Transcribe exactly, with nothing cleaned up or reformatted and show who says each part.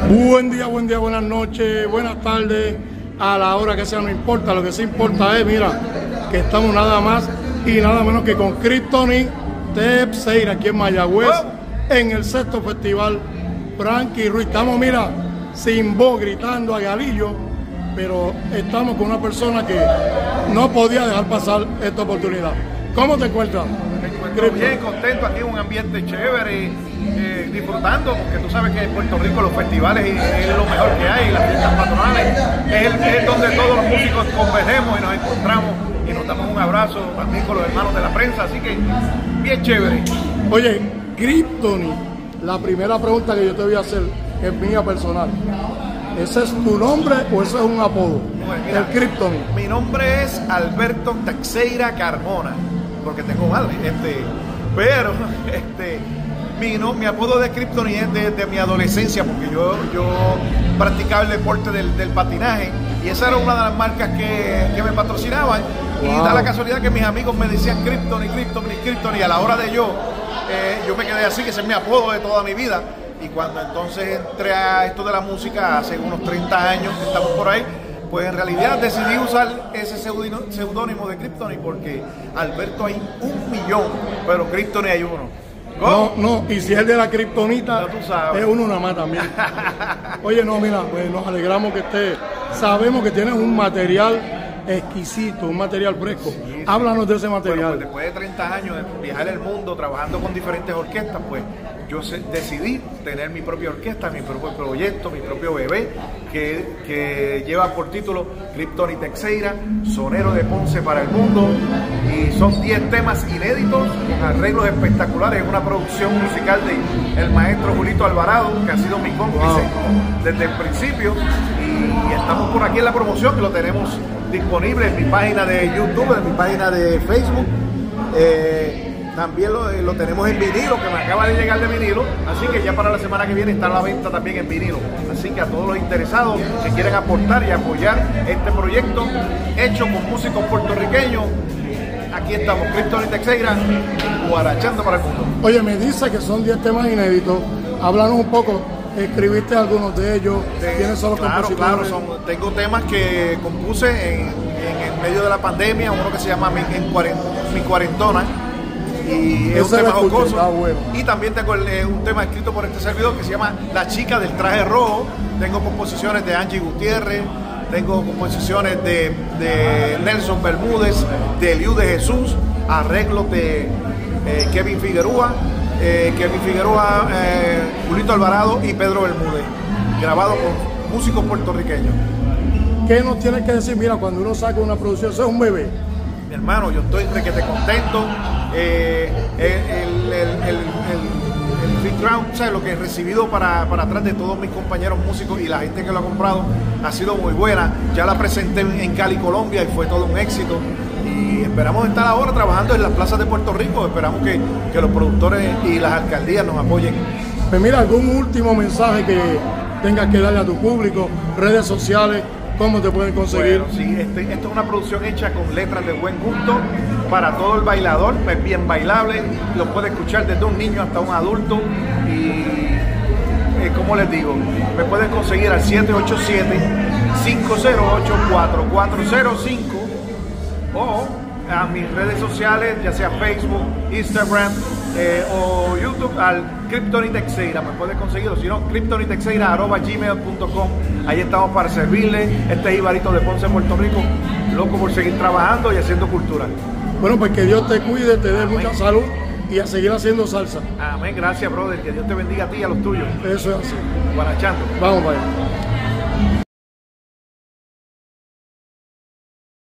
Speaker 1: Buen día, buen día, buenas noches, buenas tardes, a la hora que sea, no importa. Lo que sí importa es, mira, que estamos nada más y nada menos que con Kryptonite Teixeira aquí en Mayagüez, en el sexto festival Frankie Ruiz. Estamos, mira, sin voz, gritando a galillo, pero estamos con una persona que no podía dejar pasar esta oportunidad. ¿Cómo te encuentras?
Speaker 2: Me encuentro bien, contento, aquí en un ambiente chévere, eh, disfrutando, porque tú sabes que en Puerto Rico los festivales es lo mejor que hay, las fiestas patronales, es, el, es donde todos los músicos convergemos y nos encontramos y nos damos un abrazo también con los hermanos de la prensa, así que bien chévere.
Speaker 1: Oye, Kryptonite, la primera pregunta que yo te voy a hacer es mía personal. ¿Ese es tu nombre o ese es un apodo? Bueno, mira, el Kryptonite.
Speaker 2: Mi nombre es Alberto Teixeira Carmona, porque tengo madre, este, pero este, mi, no, mi apodo de Kryptonite es desde de mi adolescencia, porque yo, yo practicaba el deporte del, del patinaje y esa era una de las marcas que, que me patrocinaban. Wow. Y da la casualidad que mis amigos me decían Kryptonite, Kryptonite, Kryptonite, y a la hora de yo, eh, yo me quedé así, que ese es mi apodo de toda mi vida. Y cuando entonces entré a esto de la música, hace unos treinta años que estamos por ahí, pues en realidad decidí usar ese seudónimo de Kryptonite porque Alberto hay un millón, pero Kryptonite hay uno.
Speaker 1: ¿Cómo? No, no, y si es de la kriptonita, es uno nada más también. Oye, no, mira, pues nos alegramos que esté, sabemos que tienes un material exquisito, un material fresco. Sí, sí. Háblanos de ese material.
Speaker 2: Bueno, pues después de treinta años de viajar el mundo trabajando con diferentes orquestas, pues yo decidí tener mi propia orquesta, mi propio proyecto, mi propio bebé, que, que lleva por título Kryptonite Teixeira, sonero de Ponce para el mundo, y son diez temas inéditos, con arreglos espectaculares, es una producción musical de el maestro Julito Alvarado, que ha sido mi cómplice wow. desde el principio, y, y estamos por aquí en la promoción, que lo tenemos disponible en mi página de YouTube, en mi página de Facebook. Eh, También lo, lo tenemos en vinilo, que me acaba de llegar de vinilo, así que ya para la semana que viene está a la venta también en vinilo. Así que a todos los interesados que quieren aportar y apoyar este proyecto hecho con músicos puertorriqueños, aquí estamos, Kryptonite Teixeira, guarachando para el mundo.
Speaker 1: Oye, me dice que son diez temas inéditos, háblanos un poco. ¿Escribiste algunos de ellos? ¿Quiénes son los
Speaker 2: claro,
Speaker 1: compositores?
Speaker 2: Claro, son, tengo temas que compuse en, en el medio de la pandemia, uno que se llama Mi, en cuarent, Mi Cuarentona, y es un tema jocoso. Ah, bueno. Y también tengo el, eh, un tema escrito por este servidor que se llama La Chica del Traje Rojo. Tengo composiciones de Angie Gutiérrez, tengo composiciones de, de Nelson Bermúdez, de Eliú de Jesús, arreglos de eh, Kevin Figueroa, eh, Kevin Figueroa, eh, Julito Alvarado y Pedro Bermúdez, grabado por músicos puertorriqueños.
Speaker 1: ¿Qué nos tienes que decir? Mira, cuando uno saca una producción, eso es un bebé.
Speaker 2: Mi hermano, yo estoy requete contento. Eh, el, el, el, el, el background, o sea, lo que he recibido para, para atrás de todos mis compañeros músicos y la gente que lo ha comprado ha sido muy buena. Ya la presenté en Cali, Colombia, y fue todo un éxito. Y esperamos estar ahora trabajando en las plazas de Puerto Rico. Esperamos que, que los productores y las alcaldías nos apoyen.
Speaker 1: Pues mira, algún último mensaje que tengas que darle a tu público, redes sociales. ¿Cómo te pueden conseguir?
Speaker 2: Bueno, sí, este, esto es una producción hecha con letras de buen gusto para todo el bailador, es bien bailable, lo puede escuchar desde un niño hasta un adulto y, eh, como les digo, me pueden conseguir al siete ocho siete, cinco cero ocho, cuatro cuatro cero cinco o a mis redes sociales, ya sea Facebook, Instagram eh, o YouTube, al Kryptonite Teixeira, me puedes conseguir, o si no, kryptonite teixeira arroba gmail punto com. Ahí estamos para servirle. Este es Ibarito de Ponce, Puerto Rico, loco por seguir trabajando y haciendo cultura.
Speaker 1: Bueno, pues que Dios te cuide, te dé mucha salud y a seguir haciendo salsa.
Speaker 2: Amén, gracias, brother, que Dios te bendiga a ti y a los tuyos.
Speaker 1: Eso es así.
Speaker 2: Guarachando.
Speaker 1: Vamos para allá.